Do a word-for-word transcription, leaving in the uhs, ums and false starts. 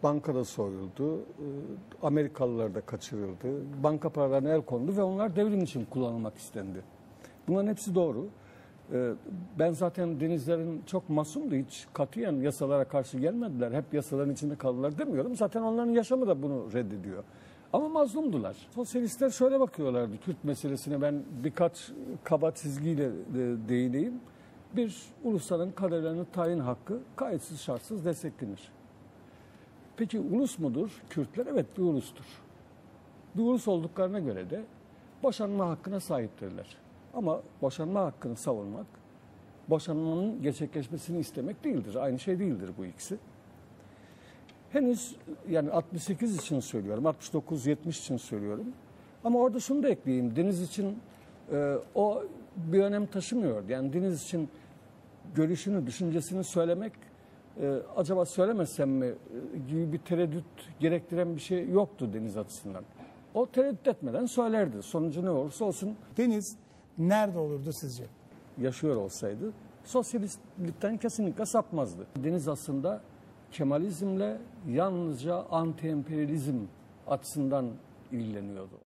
bankada soyuldu, Amerikalılar da kaçırıldı, banka paralarına el kondu ve onlar devrim için kullanılmak istendi. Bunların hepsi doğru. Ben zaten denizlerin çok masumdu, hiç katiyen yasalara karşı gelmediler, hep yasaların içinde kaldılar demiyorum. Zaten onların yaşamı da bunu reddediyor. Ama mazlumdular. Sosyalistler şöyle bakıyorlardı Kürt meselesine, ben birkaç kaba çizgiyle değineyim. Bir, ulusların kaderlerini tayin hakkı kayıtsız şartsız desteklenir. Peki ulus mudur Kürtler? Evet, bir ulustur. Bir ulus olduklarına göre de boşanma hakkına sahiptirler. Ama boşanma hakkını savunmak, boşanmanın gerçekleşmesini istemek değildir. Aynı şey değildir bu ikisi. Henüz yani altmış sekiz için söylüyorum, altmış dokuz yetmiş için söylüyorum. Ama orada şunu da ekleyeyim, Deniz için e, o bir önem taşımıyor. Yani Deniz için görüşünü, düşüncesini söylemek, e, acaba söylemesem mi e, gibi bir tereddüt gerektiren bir şey yoktu Deniz açısından. O tereddüt etmeden söylerdi. Sonucu ne olursa olsun. Deniz nerede olurdu sizce? Yaşıyor olsaydı sosyalistlikten kesinlikle sapmazdı. Deniz aslında Kemalizmle yalnızca anti-emperyalizm açısından ilgileniyordu.